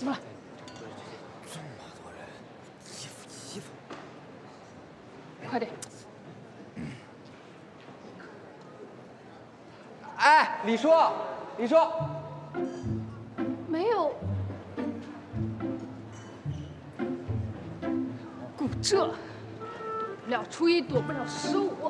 怎么了？ 这么多人，衣服， 快点！ 哎，李叔，李叔， 没有。顾这，躲不了初一，躲不了15。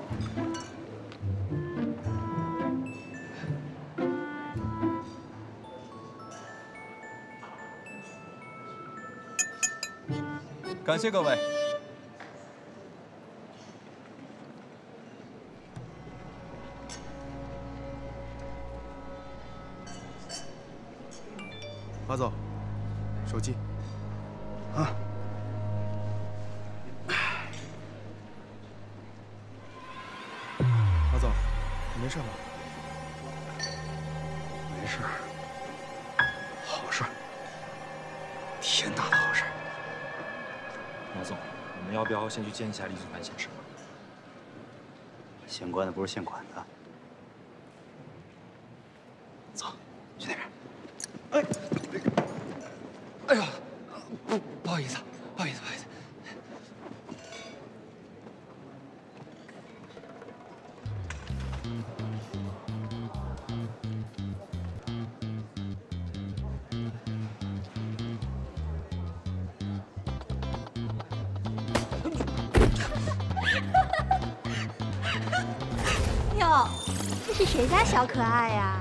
感谢各位。 马总，手机。啊。马总，你没事吧？ 没事。好事，天大的好事。 马总，我们要不要先去见一下李总办闲事？ 县官的不是县管的。走，去那边。哎，哎呦，不好意思，不好意思，不好意思。 哟，这是谁家小可爱呀？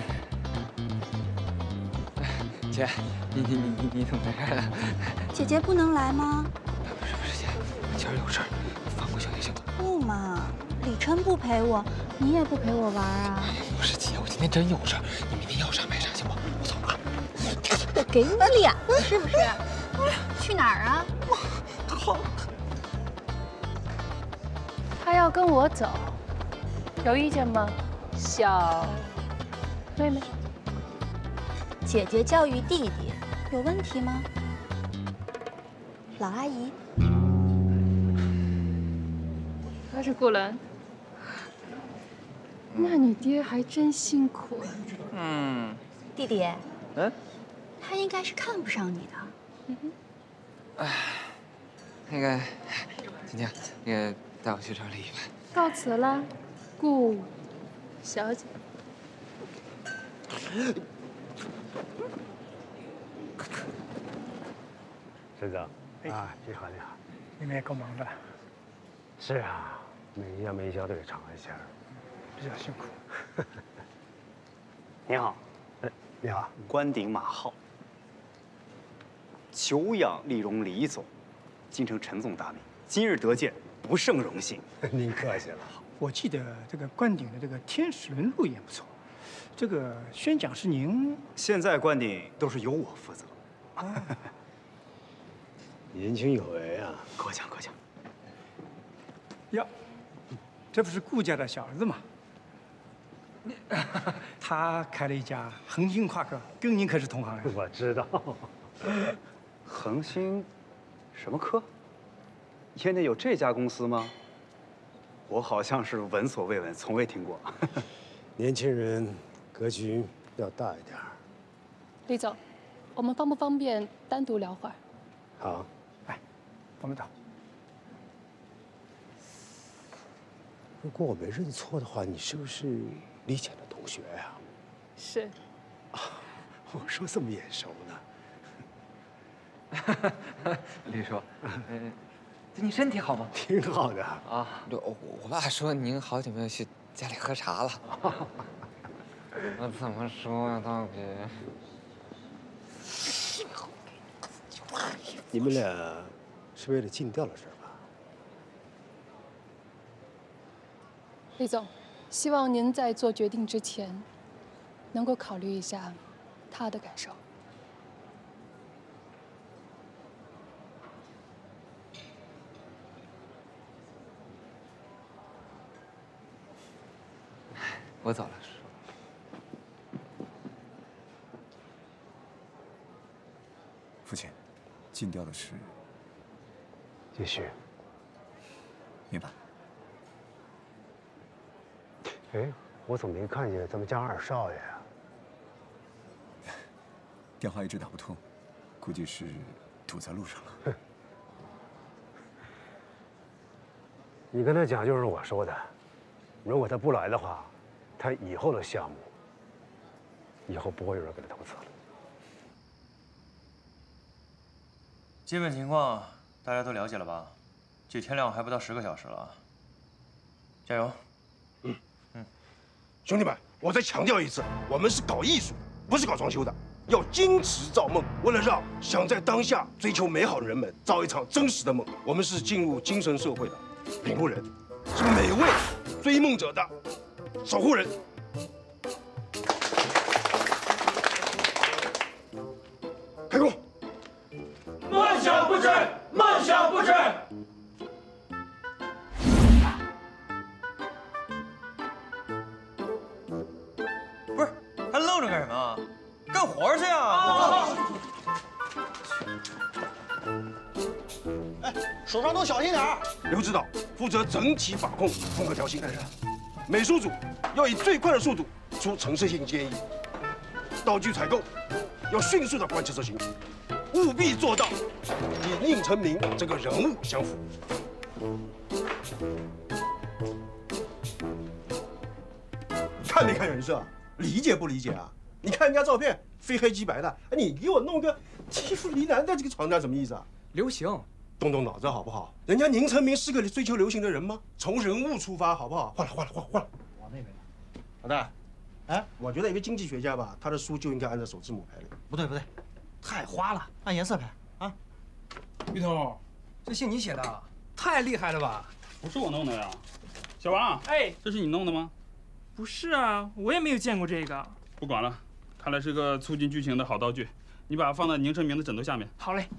姐，你怎么在这儿呢？ 姐姐不能来吗？ 不是姐，今儿有事儿，放过小姐行吗？ 不嘛，李琛不陪我，你也不陪我玩啊？ 不是姐，我今天真有事儿，你明天要啥买啥行吗？我走了。 我给你脸了是不是？去哪儿啊？ 好。 他要跟我走，有意见吗，小妹妹？ 姐姐教育弟弟有问题吗？老阿姨， 他是顾伦，那你爹还真辛苦啊。 嗯。 弟弟， 嗯， 他应该是看不上你的。 哎，那个，今天那个带我去找李一凡。 告辞了，顾小姐。 沈总，啊，你好，你好， 你们也够忙的， 是啊，每一样每一项都得尝一下， 比较辛苦。 您好， 你好， 关顶马浩，久仰丽容李总，京城陈总大名，今日得见，不胜荣幸。 您客气了。 我记得这个关顶的这个天使轮路演不错，这个宣讲是您？ 现在关顶都是由我负责。 啊， 年轻有为啊！ 过奖过奖。 呀，这不是顾家的小儿子吗？他开了一家恒星夸克，跟您可是同行呀。 我知道。 恒星什么科？业内有这家公司吗？我好像是闻所未闻，从未听过。 年轻人格局要大一点。 李总，我们方不方便单独聊会儿？ 好， 来，我们走。 如果我没认错的话，你是不是李潜的同学呀？ 是。 啊，我说这么眼熟呢。李叔，你身体好吗？ 挺好的啊。我爸说您好久没有去家里喝茶了。我怎么说呀，大哥？ 你们俩是为了尽调的事吧？ 李总，希望您在做决定之前，能够考虑一下他的感受。 我走了。 父亲，尽调的事， 继续。 明白。 哎，我怎么没看见咱们家二少爷啊？ 电话一直打不通， 估计是堵在路上了。 你跟他讲，就是我说的，如果他不来的话，他以后的项目，以后不会有人给他投资了。 基本情况大家都了解了吧？距天亮还不到10个小时了，加油！ 兄弟们，我再强调一次，我们是搞艺术，不是搞装修的，要坚持造梦。为了让想在当下追求美好的人们造一场真实的梦，我们是进入精神社会的领路人，是每位追梦者的守护人。开工！ 梦想不止，梦想不止。 不是，还愣着干什么？干活去呀！ 哎，手上都小心点儿。刘指导负责整体把控，风格调性。美术组要以最快的速度出陈设性建议，道具采购要迅速的贯彻执行，务必做到与宁成明这个人物相符。 看没看人设？理解不理解啊？你看人家照片，非黑即白的，哎，你给我弄个蒂芙尼蓝的这个床单，什么意思啊？ 流行， 动动脑子好不好？人家宁成明是个追求流行的人吗？从人物出发，好不好？换了。往那边。老大，哎，我觉得一个经济学家吧，他的书就应该按照首字母排列。 不对，太花了，按颜色排啊。 于头， 这信你写的，太厉害了吧？ 不是我弄的呀，小王， 哎， 这是你弄的吗？ 不是啊，我也没有见过这个。 不管了，看来是个促进剧情的好道具，你把它放在宁成明的枕头下面。 好嘞。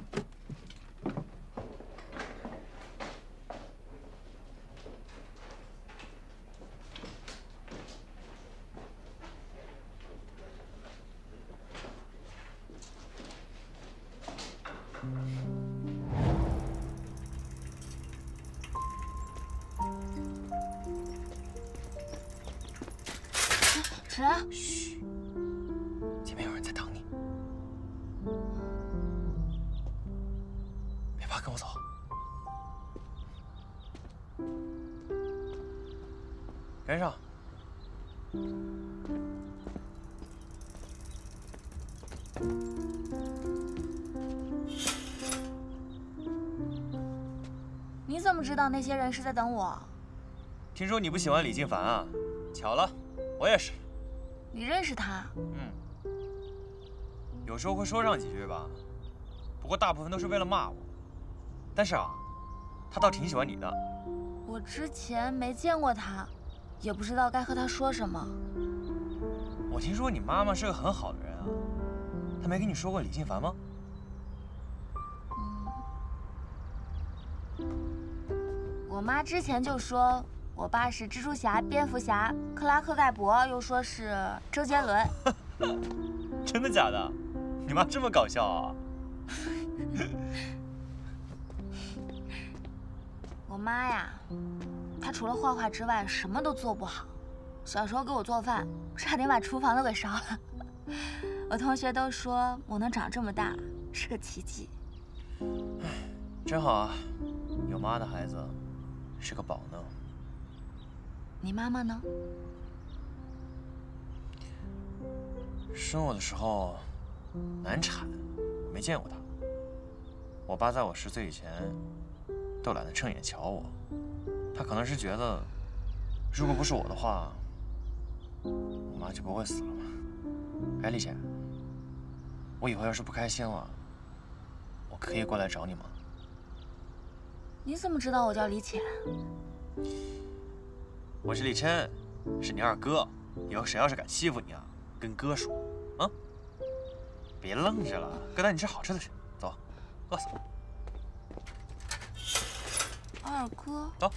谁啊？ 嘘，前面有人在等你，别怕，跟我走。跟上。 你怎么知道那些人是在等我？ 听说你不喜欢李静凡啊？巧了，我也是。 你认识他？ 有时候会说上几句吧，不过大部分都是为了骂我。但是啊，他倒挺喜欢你的。 我之前没见过他，也不知道该和他说什么。 我听说你妈妈是个很好的人啊，她没跟你说过李静凡吗？ 我妈之前就说我爸是蜘蛛侠、蝙蝠侠、克拉克盖博，又说是周杰伦。 真的假的？你妈这么搞笑啊？ 我妈呀，她除了画画之外什么都做不好。小时候给我做饭，差点把厨房都给烧了。我同学都说我能长这么大是个奇迹。 唉，真好啊，有妈的孩子是个宝呢。 你妈妈呢？ 生我的时候难产，我没见过她。我爸在我10岁以前都懒得正眼瞧我，他可能是觉得，如果不是我的话，我妈就不会死了吧？哎，丽姐，我以后要是不开心了，我可以过来找你吗？ 你怎么知道我叫李浅？ 我是李琛，是你二哥。以后谁要是敢欺负你啊，跟哥说，啊！别愣着了，哥带你吃好吃的去。走，饿死了。 二哥。 走。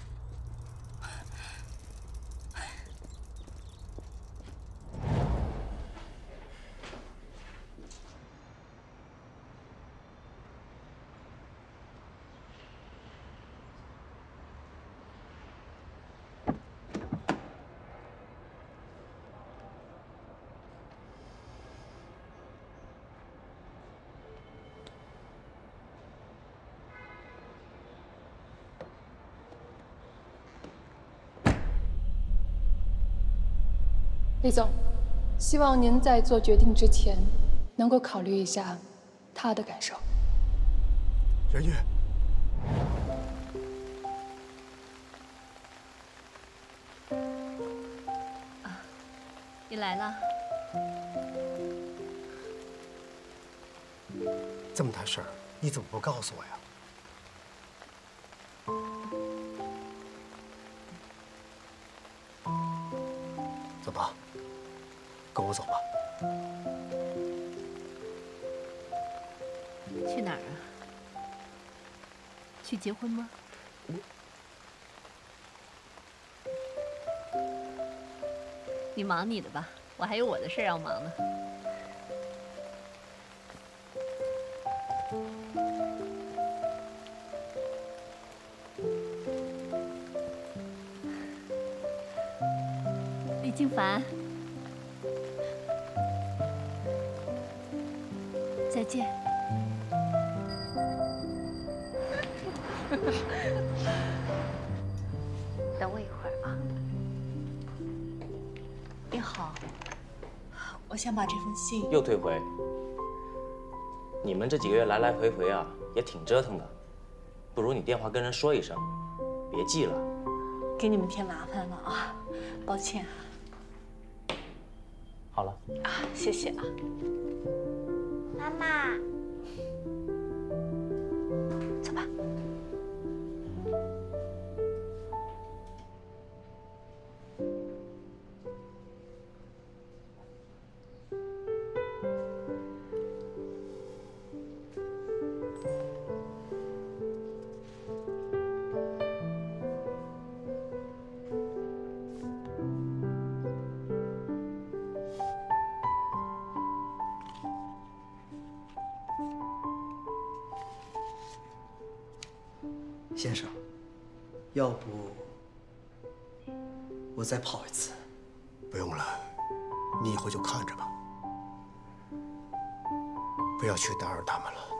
李总，希望您在做决定之前，能够考虑一下他的感受。 任玉， 你来了。 这么大事儿，你怎么不告诉我呀？走吧，跟我走吧。 去哪儿啊？去结婚吗？你忙你的吧，我还有我的事要忙呢。李静凡，再见。等我一会儿啊。 你好，我想把这封信又退回。你们这几个月来来回回啊，也挺折腾的。不如你电话跟人说一声，别寄了。 给你们添麻烦了啊，抱歉啊。 好了啊，谢谢啊。 妈妈， 走吧。 先生，要不我再跑一次？ 不用了，你以后就看着吧，不要去打扰他们了。